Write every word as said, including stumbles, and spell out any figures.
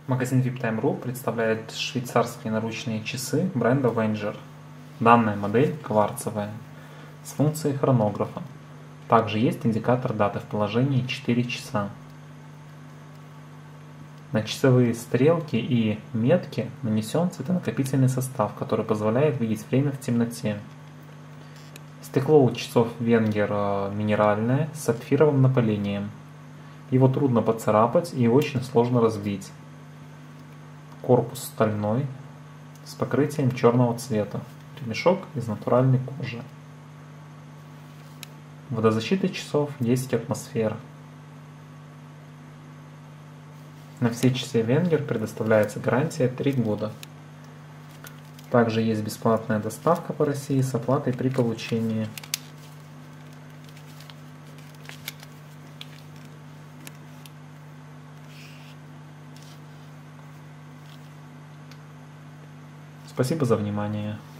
Магазин виптайм точка ру представляет швейцарские наручные часы бренда Wenger. Данная модель кварцевая, с функцией хронографа. Также есть индикатор даты в положении четыре часа. На часовые стрелки и метки нанесен цветонакопительный состав, который позволяет видеть время в темноте. Стекло у часов Wenger минеральное с сапфировым напылением. Его трудно поцарапать и очень сложно разбить. Корпус стальной, с покрытием черного цвета, ремешок из натуральной кожи. Водозащита часов десять атмосфер. На все часы Wenger предоставляется гарантия три года. Также есть бесплатная доставка по России с оплатой при получении. Спасибо за внимание.